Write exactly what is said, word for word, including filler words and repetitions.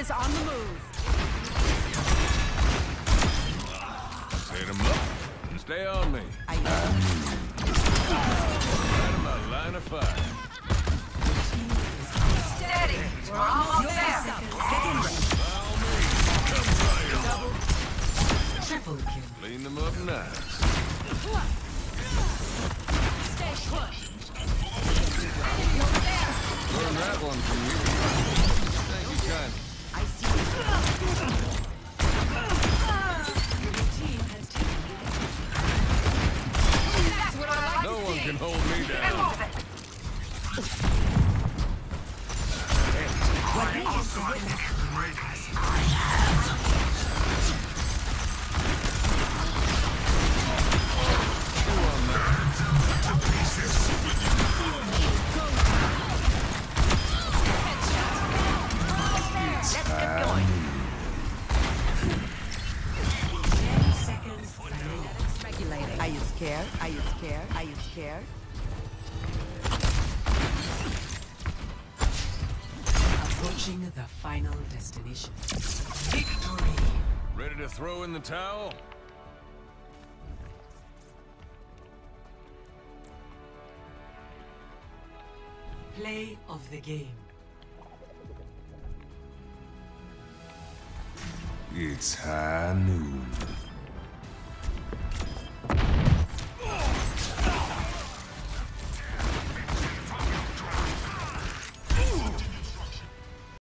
is on the move. Set him up. Stay on me. I am. Right in my line of fire. Steady. We're almost there. Get in there. Follow me. Come fire. Triple kill. Clean them up nice. Stay put. Learn that one from you. Thank you, kind. I see you. Your team has taken the lead. That's what I like No to one see. can hold me And down. move it. What needs to witness? Let's get going. Ten seconds. Regulating. Are you scared? Are you scared? Are you scared? Approaching the final destination. Victory. Ready to throw in the towel? Play of the game. It's high noon.